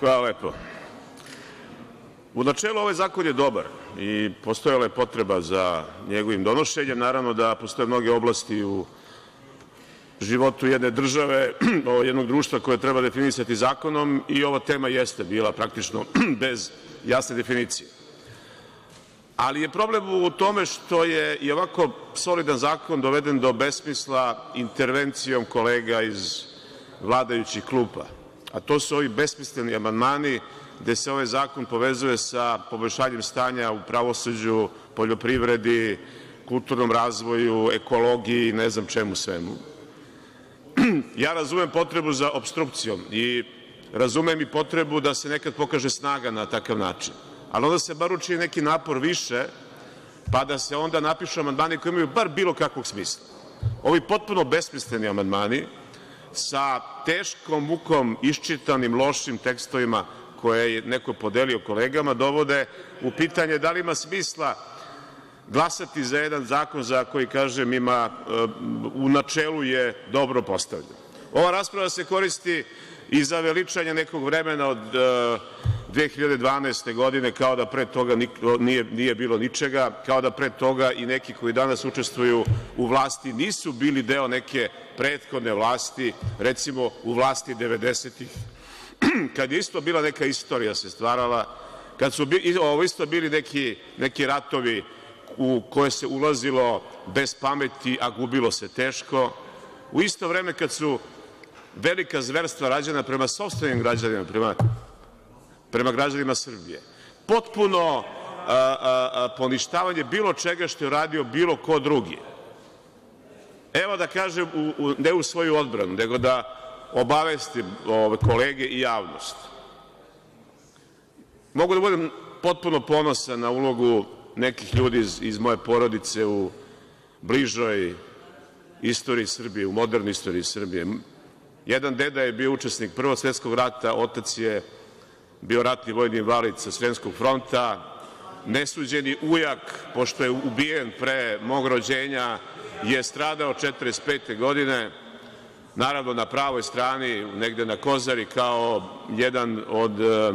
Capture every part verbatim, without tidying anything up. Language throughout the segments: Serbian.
Hvala lepo. U načelu ovaj zakon je dobar i postojala je potreba za njegovim donošenjem. Naravno da postoje mnoge oblasti u životu jedne države, jednog društva koje treba definisati zakonom i ova tema jeste bila praktično bez jasne definicije. Ali je problem u tome što je i ovako solidan zakon doveden do besmisla intervencijom kolega iz vladajućih klupa, a to su ovi besmisleni amandmani gde se ovaj zakon povezuje sa poboljšanjem stanja u pravosuđu, poljoprivredi, kulturnom razvoju, ekologiji i ne znam čemu svemu. Ja razumem potrebu za opstrukcijom i razumem i potrebu da se nekad pokaže snaga na takav način, ali onda se bar učini neki napor više, pa da se onda napišu amandmani koji imaju bar bilo kakvog smisla. Ovi potpuno besmisleni amandmani sa teškom mukom iščitanim lošim tekstovima koje je neko podelio kolegama dovode u pitanje da li ima smisla glasati za jedan zakon za koji, kažem, ima u načelu je dobro postavljen. Ova rasprava se koristi i za veličanje nekog vremena od dve hiljade dvanaeste. godine, kao da pre toga nije, nije bilo ničega, kao da pre toga i neki koji danas učestvuju u vlasti nisu bili deo neke prethodne vlasti, recimo u vlasti devedesetih, kad je isto bila neka istorija se stvarala, kad su ovo isto bili neki, neki ratovi u koje se ulazilo bez pameti, a gubilo se teško, u isto vreme kad su velika zverstva rađena prema sopstvenim građanima, prema, prema građanima Srbije. Potpuno a, a, a, poništavanje bilo čega što je radio bilo ko drugi. Evo da kažem, u, u, ne u svoju odbranu, nego da obavestim ove kolege i javnost. Mogu da budem potpuno ponosan na ulogu nekih ljudi iz, iz moje porodice u bližoj istoriji Srbije, u modernoj istoriji Srbije. Jedan deda je bio učesnik Prvog svetskog rata, otac je bio ratni vojni invalid sa Sremskog fronta, nesuđeni ujak, pošto je ubijen pre mog rođenja, je stradao četrdeset pete. godine, naravno na pravoj strani, negde na Kozari, kao jedan od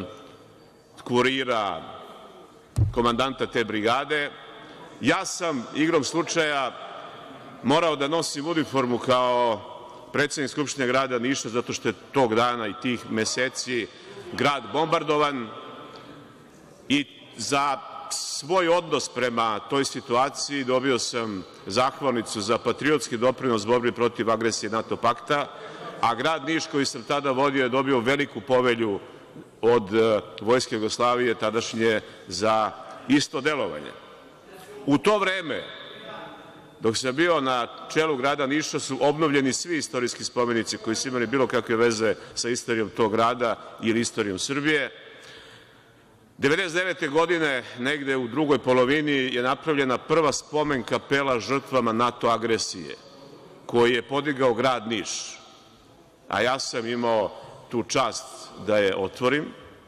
kurira komandanta te brigade. Ja sam igrom slučaja morao da nosim uniformu kao predsednik Skupštine grada Niša zato što je tog dana i tih meseci grad bombardovan i za svoj odnos prema toj situaciji dobio sam zahvalnicu za patriotski doprinos borbi protiv agresije NATO pakta, a grad Niš koji sam tada vodio je dobio veliku povelju od Vojske Jugoslavije tadašnje za isto delovanje. U to vreme, dok sam bio na čelu grada Niša, su obnovljeni svi istorijski spomenici koji su imali bilo kakve veze sa istorijom tog grada ili istorijom Srbije. devedeset devete. godine, negde u drugoj polovini, je napravljena prva spomen kapela žrtvama NATO agresije, koji je podigao grad Niš, a ja sam imao tu čast da je otvorim,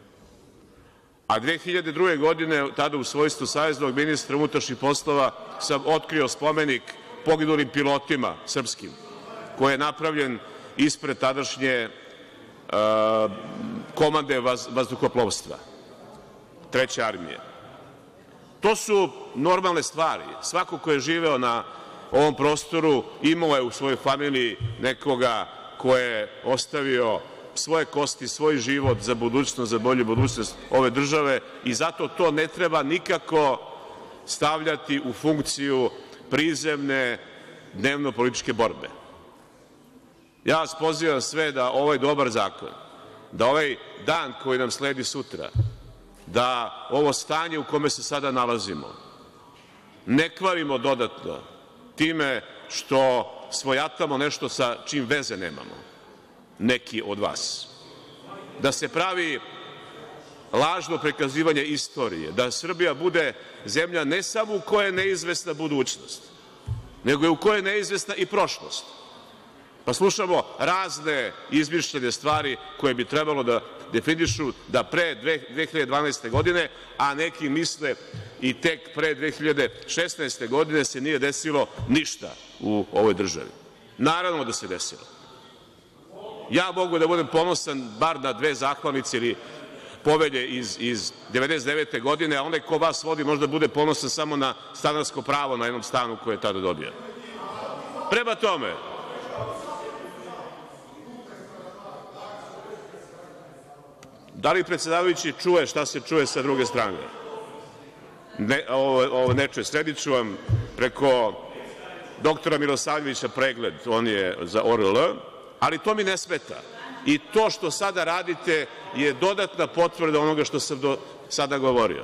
a dve hiljade druge. godine, tada u svojstvu saveznog ministra unutrašnjih poslova, sam otkrio spomenik poginulim pilotima srpskim, koji je napravljen ispred tadašnje uh, komande vaz, vazduhoplovstva Treće armije. To su normalne stvari. Svako ko je živeo na ovom prostoru imao je u svojoj familiji nekoga ko je ostavio svoje kosti, svoj život za budućnost, za bolju budućnost ove države i zato to ne treba nikako stavljati u funkciju prizemne dnevno-političke borbe. Ja vas pozivam sve da ovaj dobar zakon, da ovaj dan koji nam sledi sutra, da ovo stanje u kome se sada nalazimo ne kvarimo dodatno time što svojatamo nešto sa čim veze nemamo, neki od vas. Da se pravi lažno prikazivanje istorije, da Srbija bude zemlja ne samo u kojoj je neizvesna budućnost, nego je u kojoj je neizvesna i prošlost. Pa slušamo razne izmišljene stvari koje bi trebalo da definišu da pre dve hiljade dvanaeste. godine, a neki misle i tek pre dve hiljade šesnaeste. godine se nije desilo ništa u ovoj državi. Naravno da se desilo. Ja mogu da budem ponosan bar na dve zahvalnice ili povelje iz, iz devedeset devete godine, a onaj ko vas vodi možda bude ponosan samo na stanarsko pravo na jednom stanu koje je tada dobio. Prema tome, da li predsedavajući čuje šta se čuje sa druge strane? Ne, ovo, ovo ne čuje. Srediću vam preko doktora Milosavljevića pregled, on je za O R L, ali to mi ne smeta. I to što sada radite je dodatna potvrda onoga što sam do sada govorio.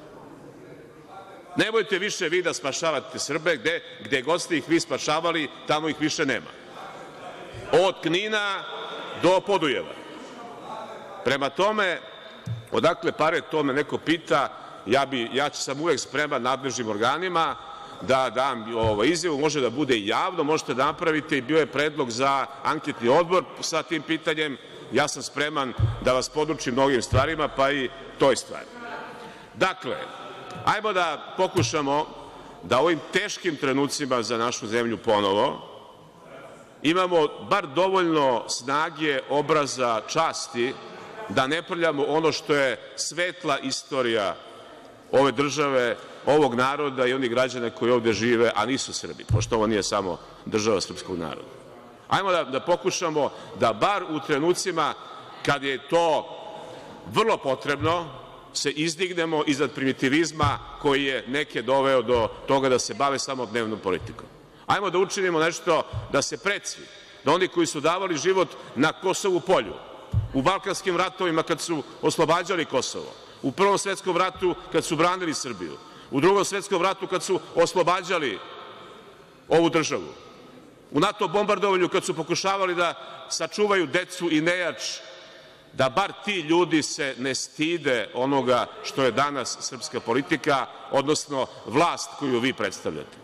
Nemojte više vi da spašavate Srbe, gde, gde god ste ih vi spašavali, tamo ih više nema. Od Knina do Podujeva. Prema tome, odakle pare, to me neko pita, ja, bi, ja sam uvek spreman nadležnim organima da dam ovo, izjavu, može da bude i javno, možete da napravite i bio je predlog za anketni odbor sa tim pitanjem, ja sam spreman da vas podučim mnogim stvarima, pa i toj stvari. Dakle, ajmo da pokušamo da u ovim teškim trenucima za našu zemlju ponovo imamo bar dovoljno snage, obraza, časti da ne prljamo ono što je svetla istorija ove države, ovog naroda i onih građana koji ovde žive, a nisu Srbi, pošto ovo nije samo država srpskog naroda. Ajmo da, da pokušamo da bar u trenucima kad je to vrlo potrebno se izdignemo iznad primitivizma koji je neke doveo do toga da se bave samo dnevnom politikom. Ajmo da učinimo nešto da se preci, da oni koji su davali život na Kosovu polju, u Balkanskim ratovima kad su oslobađali Kosovo, u Prvom svetskom ratu kad su branili Srbiju, u Drugom svetskom ratu kad su oslobađali ovu državu, u NATO bombardovanju kad su pokušavali da sačuvaju decu i nejač, da bar ti ljudi se ne stide onoga što je danas srpska politika, odnosno vlast koju vi predstavljate.